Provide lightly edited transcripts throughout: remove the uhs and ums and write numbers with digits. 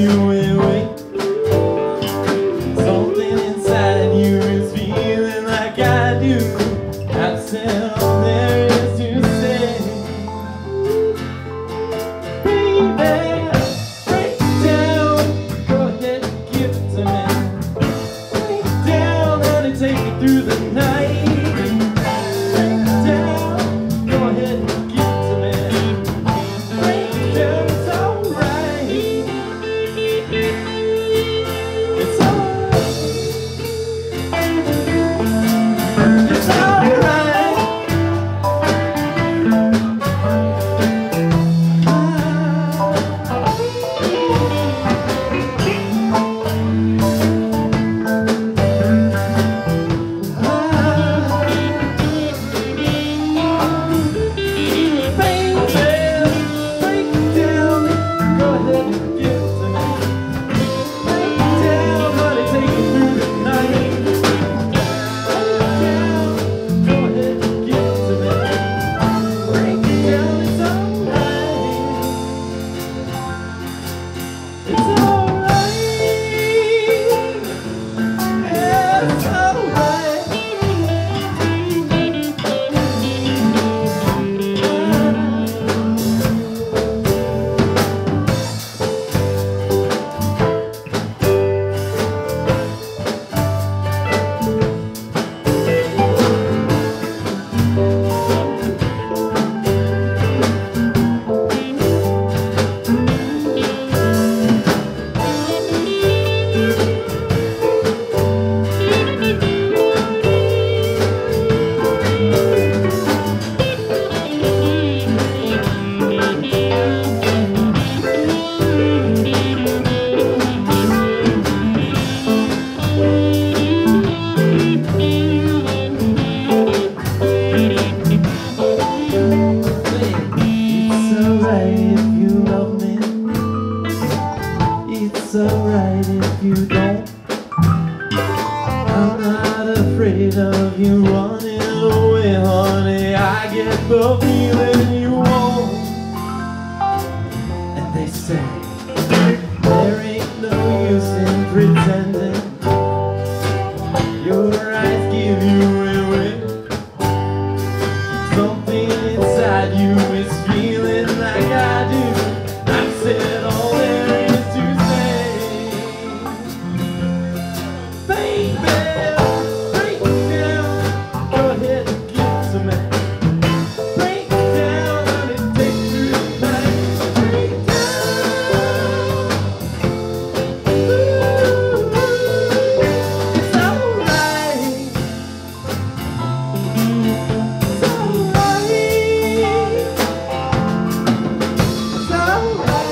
you away. Something inside you is feeling like I do. I've said all there is to say. Baby, break down, go ahead and give it to me. Break down, let it take me through the night. Break down, go ahead and give it to me. Break down, it's alright. It's alright. It's alright. It's alright if you don't. I'm not afraid of you running away, honey. I get the feeling you won't. And they say there ain't no use in pretending. Your eyes give you away. Something inside you is feeling like I do. I've said all there is to say. Baby, break down, go ahead and give it to me. Break down, let it take through the night. Break down. Ooh, it's alright. It's alright. It's alright.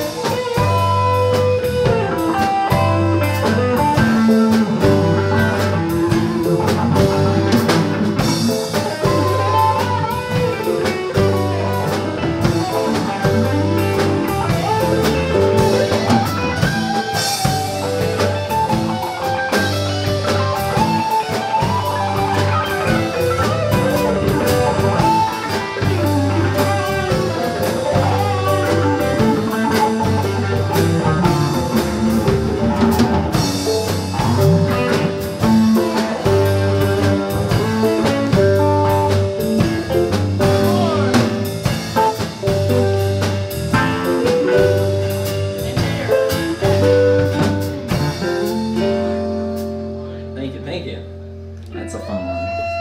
Thank you. That's a fun one.